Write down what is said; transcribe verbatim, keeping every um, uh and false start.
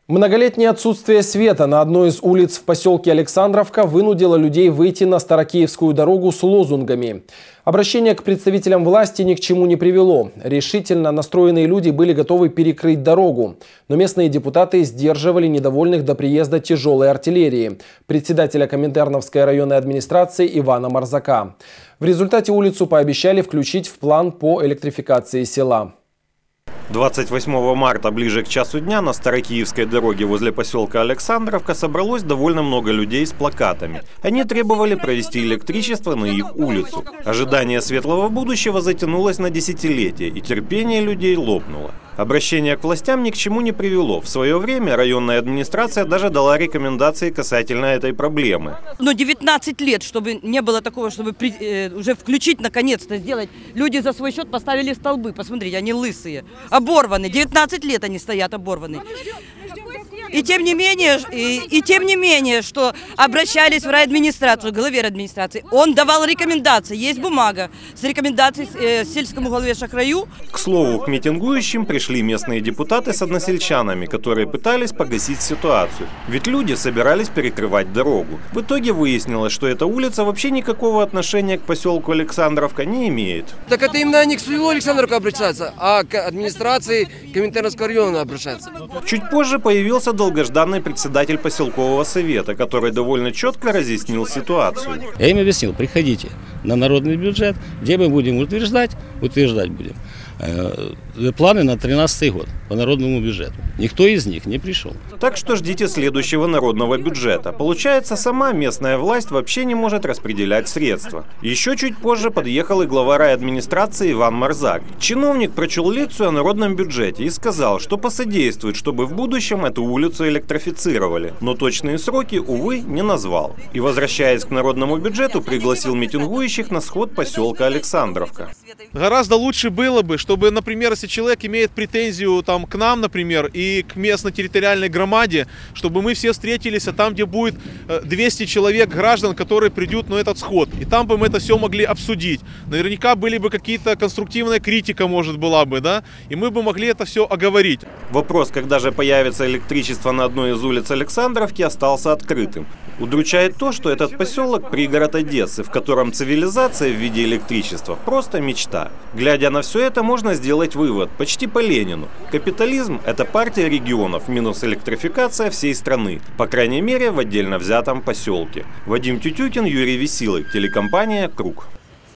Многолетнее отсутствие света на одной из улиц в поселке Александровка вынудило людей выйти на Старокиевскую дорогу с лозунгами. Обращение к представителям власти ни к чему не привело. Решительно настроенные люди были готовы перекрыть дорогу. Но местные депутаты сдерживали недовольных до приезда тяжелой артиллерии, председателя Коминтерновской районной администрации Ивана Марзака. В результате улицу пообещали включить в план по электрификации села. двадцать восьмого марта ближе к часу дня на Старокиевской дороге возле поселка Александровка собралось довольно много людей с плакатами. Они требовали провести электричество на их улицу. Ожидание светлого будущего затянулось на десятилетия, и терпение людей лопнуло. Обращение к властям ни к чему не привело. В свое время районная администрация даже дала рекомендации касательно этой проблемы. Но девятнадцать лет, чтобы не было такого, чтобы при, э, уже включить, наконец-то сделать. Люди за свой счет поставили столбы. Посмотрите, они лысые, оборваны. девятнадцать лет они стоят оборваны. И тем не менее, и, и тем не менее, что обращались в райадминистрацию, главе администрации, он давал рекомендации. Есть бумага с рекомендацией э, сельскому главе Шахраю. К слову, к митингующим пришли местные депутаты с односельчанами, которые пытались погасить ситуацию. Ведь люди собирались перекрывать дорогу. В итоге выяснилось, что эта улица вообще никакого отношения к поселку Александровка не имеет. Так это именно не к селу Александровка обращаться, а к администрации Коминтерновского района обращаться. Чуть позже появился долгожданный председатель поселкового совета, который довольно четко разъяснил ситуацию. Я им объяснил: приходите на народный бюджет, где мы будем утверждать, утверждать будем э, планы на тринадцатый год по народному бюджету. Никто из них не пришел. Так что ждите следующего народного бюджета. Получается, сама местная власть вообще не может распределять средства. Еще чуть позже подъехал и глава райадминистрации Иван Марзак. Чиновник прочел лекцию о народном бюджете и сказал, что посодействует, чтобы в будущем эту улицу электрифицировали. Но точные сроки, увы, не назвал. И, возвращаясь к народному бюджету, пригласил митингующих на сход поселка Александровка. Гораздо лучше было бы, чтобы, например, если человек имеет претензию там, к нам, например, и к местно-территориальной громаде, чтобы мы все встретились, а там, где будет двести человек граждан, которые придут на этот сход. И там бы мы это все могли обсудить. Наверняка были бы какие-то конструктивная критика, может, была бы, да? И мы бы могли это все оговорить. Вопрос, когда же появится электричество на одной из улиц Александровки, остался открытым. Удручает то, что этот поселок – пригород Одессы, в котором цивилизация в виде электричества – просто мечта. Глядя на все это, можно сделать вывод, почти по Ленину. Капитализм – это партия регионов минус электрификация всей страны, по крайней мере в отдельно взятом поселке. Вадим Тютюкин, Юрий Весилый, телекомпания «Круг».